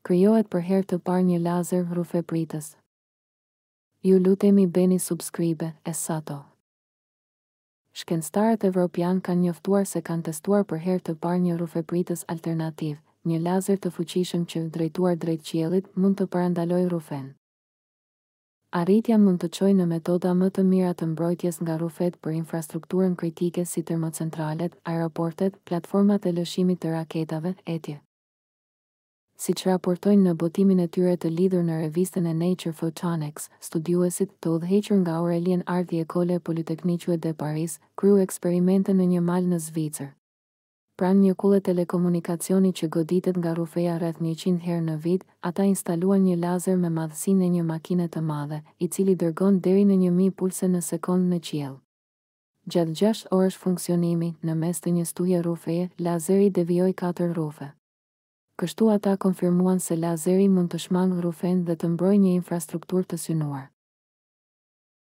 Krijohet për herë të parë një lazer rrufepritës. Ju lutemi bëni subscribe, Essato. Shkencëtarët evropian kanë njoftuar se kanë testuar për herë të parë një rrufepritës alternativ, një lazer të fuqishëm që drejtuar drejt qiellit mund të parandalojë rrufen. Arritja mund të çojë në metoda më të mira të mbrojtjes nga rrufet për infrastrukturën kritike si termocentralet, aeroportet, platformat e lëshimit të raketave, etc. Siç raportojnë në botimin e tyre të lidhur në revistën e Nature Photonics, studiuesit të udhëhequr nga Aurelien Ardhi Ecole Polytechnique de Paris kryu eksperimente në një mal në Zvicër. Pranë një kulle telekomunikacioni që goditet nga rrufeja rreth 100 herë në vit, ata instaluan një lazer me madhësinë e një makine të madhe, i cili dërgon deri në 1000 pulse në sekond në qiell. Gjatë 6 orësh funksionimi, në mes të një stuje rrufeje, lazeri devijoi 4 rrufe. Kështu ata konfirmuan se lazeri mund të shmangë rrufen dhe të mbrojë një infrastrukturë të synuar.